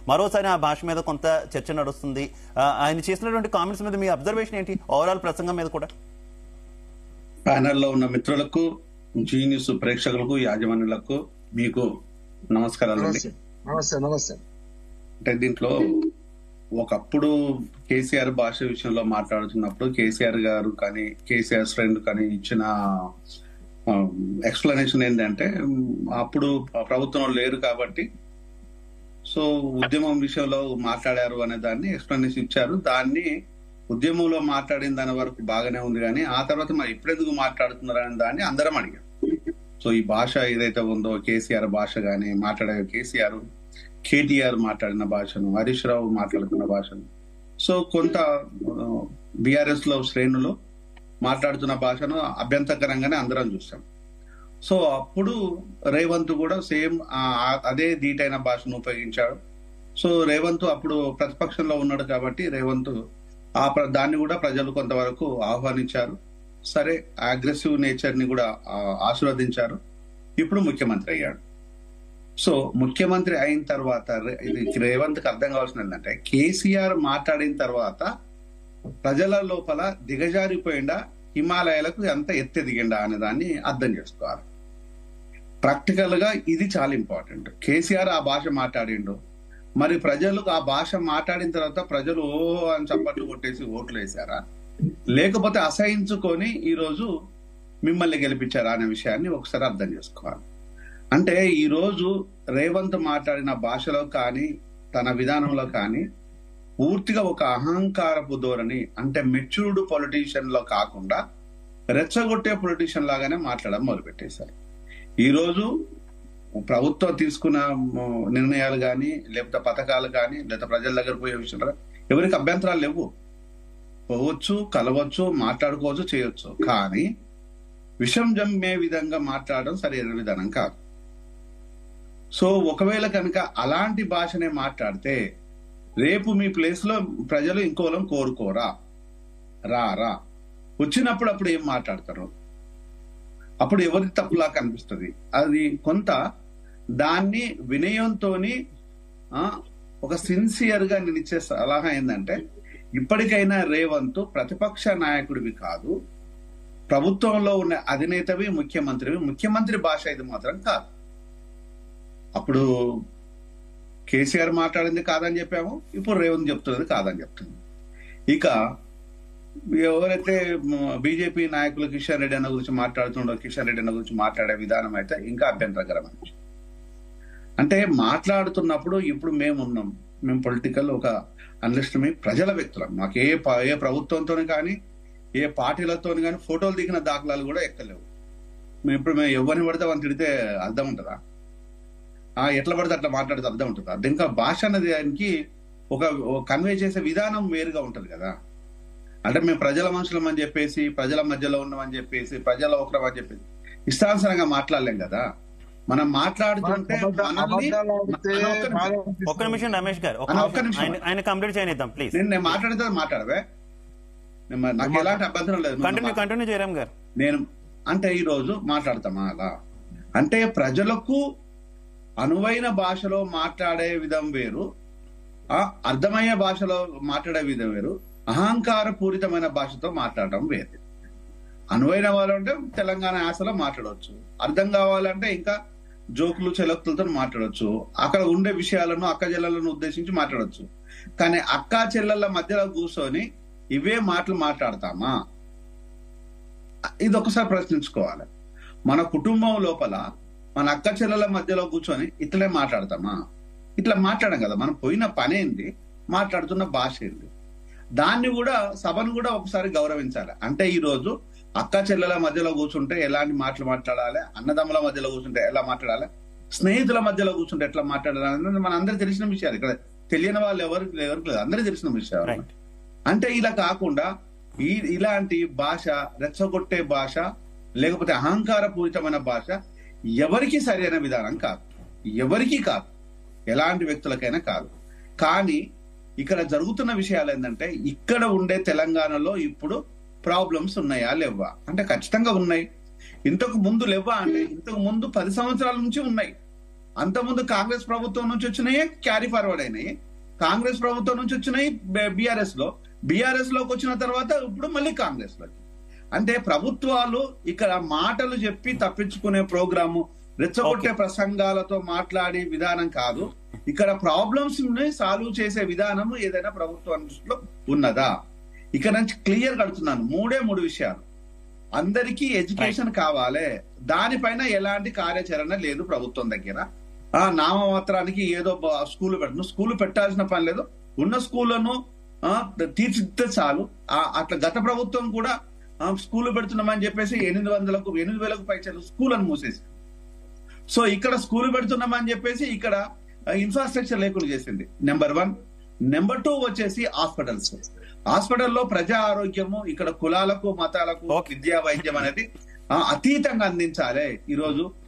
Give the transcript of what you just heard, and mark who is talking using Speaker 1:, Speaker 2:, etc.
Speaker 1: మరోసారి ఆ భాష మీద కొంత చర్చ నడుస్తుంది. ఆయన చేసినటువంటి కామెంట్స్ మీద మీ అబ్జర్వేషన్ ఏంటి, ఓవరాల్ ప్రసంగం మీద కూడా?
Speaker 2: ప్యానెల్లో ఉన్న మిత్రులకు, జీ న్యూస్ ప్రేక్షకులకు, యాజమాన్యులకు మీకు నమస్కారాలండి.
Speaker 3: నమస్తే.
Speaker 2: అంటే దీంట్లో ఒకప్పుడు కేసీఆర్ భాష విషయంలో మాట్లాడుతున్నప్పుడు కేసీఆర్ గారు కానీ కేసీఆర్ ఫ్రెండ్ కానీ ఇచ్చిన ఎక్స్ప్లెనేషన్ ఏంటంటే, అప్పుడు ప్రభుత్వం లేరు కాబట్టి సో ఉద్యమం విషయంలో మాట్లాడారు అనే దాన్ని ఎక్స్ప్లెనేషన్ ఇచ్చారు. దాన్ని ఉద్యమంలో మాట్లాడిన దాని వరకు బాగానే ఉంది, కానీ ఆ తర్వాత మరి ఇప్పుడెందుకు మాట్లాడుతున్నారు అనే దాన్ని అందరం అడిగాం. సో ఈ భాష ఏదైతే ఉందో కేసీఆర్ భాష కానీ మాట్లాడే కేటీఆర్ మాట్లాడిన భాషను, హరీష్ రావు మాట్లాడుతున్న భాషను, సో కొంత బీఆర్ఎస్ లో శ్రేణులు మాట్లాడుతున్న భాషను అభ్యంతరకరంగానే అందరం చూసాం. సో అప్పుడు రేవంత్ కూడా సేమ్ అదే ధీటైన భాషను ఉపయోగించాడు. సో రేవంత్ అప్పుడు ప్రతిపక్షంలో ఉన్నాడు కాబట్టి రేవంత్ దాన్ని కూడా ప్రజలు కొంతవరకు ఆహ్వానించారు. సరే, అగ్రెసివ్ నేచర్ ని కూడా ఆశీర్వదించారు. ఇప్పుడు ముఖ్యమంత్రి అయ్యాడు. సో ముఖ్యమంత్రి అయిన తర్వాత ఇది రేవంత్ కి అర్థం కావాల్సింది ఏంటంటే, కేసీఆర్ మాట్లాడిన తర్వాత ప్రజల లోపల దిగజారిపోయిందా, హిమాలయాలకు ఎంత ఎత్తెదిగిండా అనే దాన్ని అర్థం చేసుకోవాలి. ప్రాక్టికల్ గా ఇది చాలా ఇంపార్టెంట్. కేసీఆర్ ఆ భాష మాట్లాడిండు, మరి ప్రజలకు ఆ భాష మాట్లాడిన తర్వాత ప్రజలు ఓ అని చప్పట్లు కొట్టేసి ఓట్లు వేశారా, లేకపోతే అసహించుకొని ఈ రోజు మిమ్మల్ని గెలిపించారా అనే విషయాన్ని ఒకసారి అర్థం చేసుకోవాలి. అంటే ఈ రోజు రేవంత్ మాట్లాడిన భాషలో కానీ తన విధానంలో కానీ పూర్తిగా ఒక అహంకారపు ధోరణి, అంటే మెచ్యూర్డ్ పొలిటీషియన్ లో కాకుండా రెచ్చగొట్టే పొలిటీషియన్ లాగానే మాట్లాడడం మొదలుపెట్టేశారు. ఈ రోజు ప్రభుత్వం తీసుకున్న నిర్ణయాలు కానీ, లేకపోతే పథకాలు కానీ, లేకపోతే ప్రజల దగ్గర పోయే విషయంలో ఎవరికి అభ్యంతరాలు లేవు. పోవచ్చు, కలవచ్చు, మాట్లాడుకోవచ్చు, చేయొచ్చు. కానీ విషం జమ్మే విధంగా మాట్లాడడం సరైన విధానం కాదు. సో ఒకవేళ కనుక అలాంటి భాషనే మాట్లాడితే రేపు మీ ప్లేస్ లో ప్రజలు ఇంకోలం కోరుకోరా, రా వచ్చినప్పుడు అప్పుడు ఏం మాట్లాడతారు, అప్పుడు ఎవరి తప్పులా కనిపిస్తుంది. అది కొంత దాన్ని వినయంతోని ఒక సిన్సియర్ గా నేను ఇచ్చే సలహా ఏంటంటే, ఇప్పటికైనా రేవంత్ ప్రతిపక్ష నాయకుడివి కాదు, ప్రభుత్వంలో ఉన్న అధినేతవి, ముఖ్యమంత్రి భాష ఇది మాత్రం కాదు. అప్పుడు కేసీఆర్ మాట్లాడింది కాదని చెప్పాము, ఇప్పుడు రేవంత్ చెప్తున్నది కాదని చెప్తుంది. ఇక ఎవరైతే బీజేపీ నాయకులు కిషన్ రెడ్డి అన్న గురించి మాట్లాడుతుండో, కిషన్ రెడ్డి అన్న గురించి మాట్లాడే విధానం అయితే ఇంకా అభ్యంతరకరమైన. అంటే మాట్లాడుతున్నప్పుడు ఇప్పుడు మేము పొలిటికల్ ఒక అనలిస్ట్, మేము ప్రజల వ్యక్తులం. మాకు ఏ ప్రభుత్వంతో కానీ ఏ పార్టీలతో కానీ ఫోటోలు దిగిన దాఖలాలు కూడా ఎక్కలేవు. మేము ఎవరిని పడితే వాళ్ళని తిడితే అర్థం ఉంటుందా? ఎట్లా పడితే అట్లా మాట్లాడితే అర్థం ఉంటుందా? ఇంకా భాష అనేది దానికి ఒక కన్వే చేసే విధానం వేరుగా ఉంటది కదా. అంటే మేము ప్రజల మనుషులం అని చెప్పేసి, ప్రజల మధ్యలో ఉన్నామని చెప్పేసి, ప్రజల ఒకరం అని చెప్పేసి ఇష్టానుసారంగా మాట్లాడలేం కదా. మనం మాట్లాడుతుంటే
Speaker 1: ఒక్క నిమిషం రమేష్ గారు, ఆయన కంప్లీట్ చేయనిద్దాం ప్లీజ్.
Speaker 2: నేను మాట్లాడితే మాట్లాడవే, నాకు ఎలాంటి అభ్యంతరం లేదు.
Speaker 1: కంటిన్యూ చేయరాం గారు.
Speaker 2: నేను అంటే ఈ రోజు మాట్లాడతామా అలా అంటే, ప్రజలకు అనువైన భాషలో మాట్లాడే విధం వేరు, అర్థమయ్యే భాషలో మాట్లాడే విధం వేరు, అహంకార పూరితమైన భాషతో మాట్లాడటం వేరు. అనువైన వాళ్ళు అంటే తెలంగాణ యాసలో మాట్లాడవచ్చు, అర్థం కావాలంటే ఇంకా జోకులు చెలక్తులతో మాట్లాడవచ్చు, అక్కడ ఉండే విషయాలను అక్క చెల్లెలను ఉద్దేశించి మాట్లాడవచ్చు. కానీ అక్కా చెల్లెళ్ళ మధ్యలో కూర్చొని ఇవే మాటలు మాట్లాడతామా? ఇది ఒకసారి ప్రశ్నించుకోవాలి. మన కుటుంబం లోపల మన అక్క చెల్లెల మధ్యలో కూర్చొని ఇట్లనే మాట్లాడతామా? ఇట్లా మాట్లాడం కదా. మనం పోయిన పనేంది, మాట్లాడుతున్న భాష ఏంది, దాన్ని కూడా సభను కూడా ఒకసారి గౌరవించాలి. అంటే ఈ రోజు అక్క చెల్లెల మధ్యలో కూర్చుంటే ఎలాంటి మాటలు మాట్లాడాలి, అన్నదమ్ముల మధ్యలో కూర్చుంటే ఎలా మాట్లాడాలి, స్నేహితుల మధ్యలో కూర్చుంటే ఎట్లా మాట్లాడాలి, మన అందరికి తెలిసిన విషయాలు. ఇక్కడ తెలియని వాళ్ళు ఎవరికి లేదు, అందరికి తెలిసిన విషయాలు. అంటే ఇలా కాకుండా ఇలాంటి భాష, రెచ్చగొట్టే భాష, లేకపోతే అహంకార పూరితమైన భాష ఎవరికి సరైన విధానం కాదు, ఎవరికి కాదు, ఎలాంటి వ్యక్తులకైనా కాదు. కానీ ఇక్కడ జరుగుతున్న విషయాలు ఏంటంటే, ఇక్కడ ఉండే తెలంగాణలో ఇప్పుడు ప్రాబ్లమ్స్ ఉన్నాయా లేవా అంటే ఖచ్చితంగా ఉన్నాయి. ఇంతకు ముందు లేవా అంటే ఇంతకు ముందు 10 సంవత్సరాల నుంచి ఉన్నాయి. అంతకుముందు కాంగ్రెస్ ప్రభుత్వం నుంచి వచ్చినాయి క్యారీ ఫార్వర్డ్ అయినాయి, కాంగ్రెస్ ప్రభుత్వం నుంచి వచ్చినాయి బీఆర్ఎస్ లోకి వచ్చిన తర్వాత ఇప్పుడు మళ్ళీ కాంగ్రెస్ లోకి. అంటే ప్రభుత్వాలు ఇక్కడ మాటలు చెప్పి తప్పించుకునే ప్రోగ్రాము, రెచ్చగొట్టే ప్రసంగాలతో మాట్లాడే విధానం కాదు. ఇక్కడ ప్రాబ్లమ్స్ ని సాల్వ్ చేసే విధానం ఏదైనా ప్రభుత్వం దృష్టిలో ఉన్నదా? ఇక్కడ నుంచి క్లియర్ కడుతున్నాను, మూడు విషయాలు. అందరికీ ఎడ్యుకేషన్ కావాలి, దానిపైన ఎలాంటి కార్యాచరణ లేదు ప్రభుత్వం దగ్గర. నామమాత్రానికి ఏదో స్కూల్ పెట్టాల్సిన పని లేదు, ఉన్న స్కూళ్లను తీర్చిదిద్దే చాలు. అట్లా గత ప్రభుత్వం కూడా స్కూల్ పెడుతున్నామని చెప్పేసి 8,000కు పైచలు స్కూళ్లను మూసేసి, సో ఇక్కడ స్కూల్ పెడుతున్నామని చెప్పేసి ఇక్కడ ఇన్ఫ్రాస్ట్రక్చర్ లేకుండా చేసింది. నెంబర్ 1. నెంబర్ 2 వచ్చేసి హాస్పిటల్లో ప్రజా ఆరోగ్యము ఇక్కడ కులాలకు మతాలకు విద్యా వైద్యం అనేది అతీతంగా అందించాలి. ఈరోజు